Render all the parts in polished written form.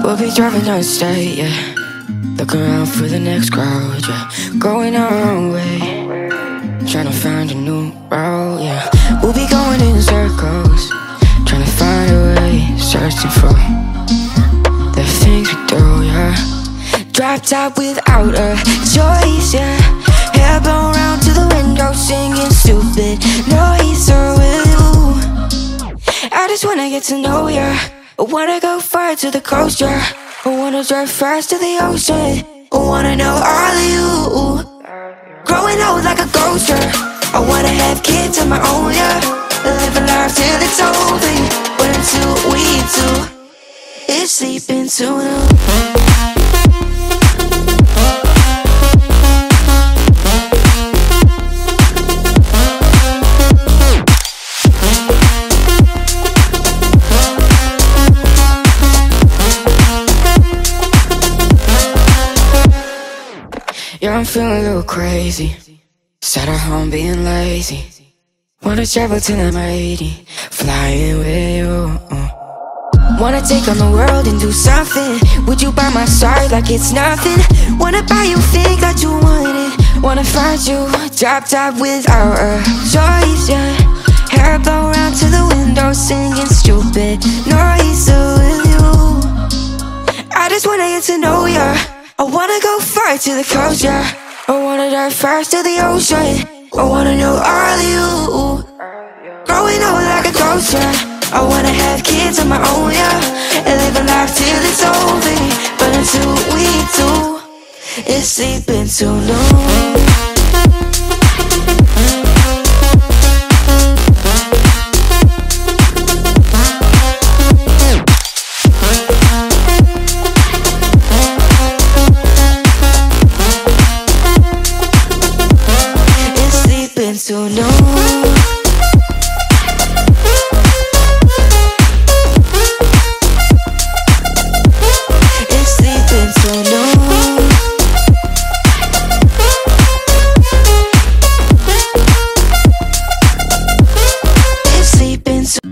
We'll be driving down the state, yeah. Look around for the next crowd, yeah. Going our own way, trying to find a new route, yeah. We'll be going in circles, trying to find a way, searching for the things we do, yeah. Drop top without a choice, yeah. Hair blown round to the window, singing stupid noise. Or will you? I just wanna get to know ya. I wanna go far to the coast, yeah. I wanna drive fast to the ocean. I wanna know all of you. Growing old like a ghost, yeah. I wanna have kids of my own, yeah. Live a life till it's over. But until we do, it's sleeping too long. Yeah, I'm feeling a little crazy. Sat at home being lazy. Wanna travel till I'm 80, flying with you. Wanna take on the world and do something. Would you by my side like it's nothing? Wanna buy you things that you wanted. Wanna find you, drop top without a choice, yeah. Hair blow round to the window, singing stupid noise. So will you? I just wanna get to know ya. I wanna go far to the coast, yeah. I wanna dive fast to the ocean. I wanna know all of you. Growing old like a ghost, yeah. I wanna have kids of my own, yeah. And live a life till it's over. But until we do, it's sleeping too long. So no, it's sleeping so long. It's sleeping so.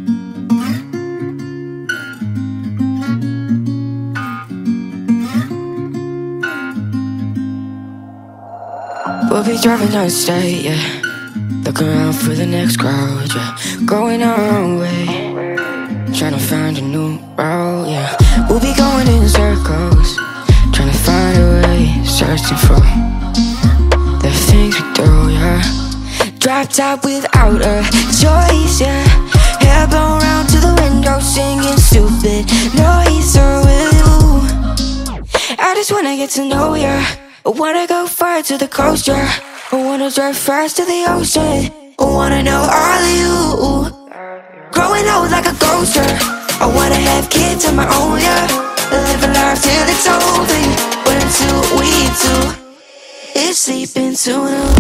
We'll be driving down the state, yeah. Look around for the next crowd, yeah. Going our own way, trying to find a new route, yeah. We'll be going in circles, trying to find a way, searching for the things we do, yeah. Drop top without a choice, yeah. Hair blown round to the window, singing stupid noise. Or will you? I just wanna get to know ya. I wanna go far to the coast, yeah. I wanna drive fast to the ocean. I wanna know all of you. Growing old like a ghost, yeah. I wanna have kids of my own, yeah. Live a life till it's over. But until we do, it's sleeping too long.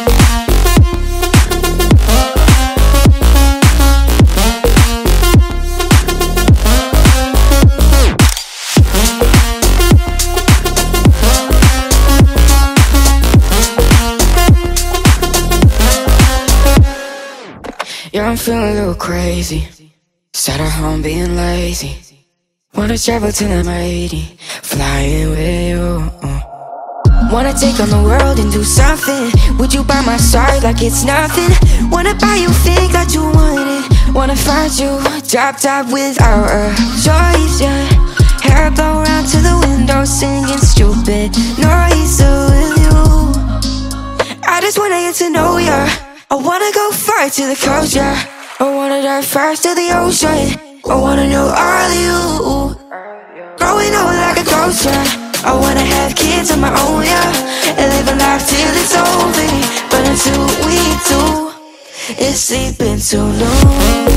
Yeah, I'm feeling a little crazy. Sat at home being lazy. Wanna travel till I'm 80, flying with you. Wanna take on the world and do something. Would you by my side like it's nothing? Wanna buy you things that you wanted. Wanna find you, drop top without a choice, yeah. Hair blow round to the window, singing stupid noise. So will you? I just wanna get to know ya. I wanna go far to the coast, yeah. I wanna dive fast to the ocean. I wanna know all of you. Growing old like a ghost, yeah. I wanna have kids of my own, yeah. And live a life till it's over. But until we do, it's sleeping too long.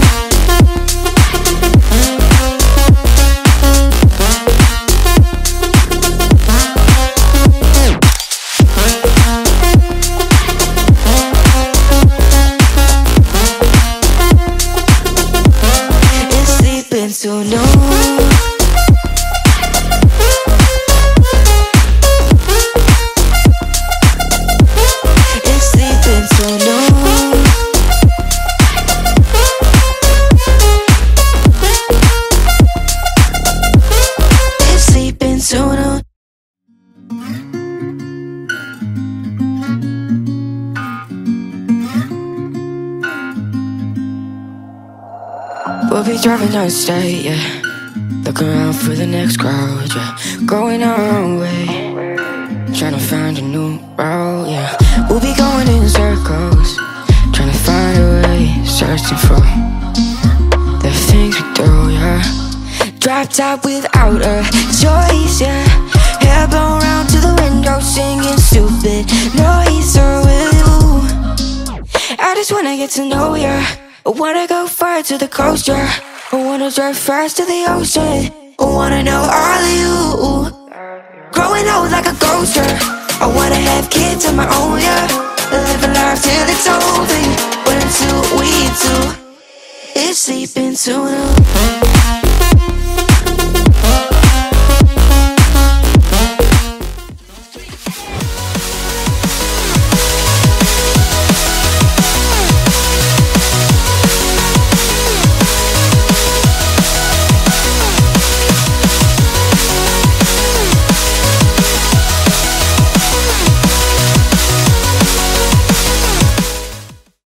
So no, it's sleeping so long. It's be driving down the state, yeah. Looking around for the next crowd, yeah. Going our own way, trying to find a new route, yeah. We'll be going in circles, trying to find a way, searching for the things we do, yeah. Drop top without a choice, yeah. Hair blown round to the window, singing stupid noise with you. I just wanna get to know ya. I wanna go far to the coast, yeah. I wanna drive fast to the ocean. I wanna know all of you. Growing old like a ghost, yeah. I wanna have kids of my own, yeah. Live a life till it's over. But until we do, it's sleeping too long.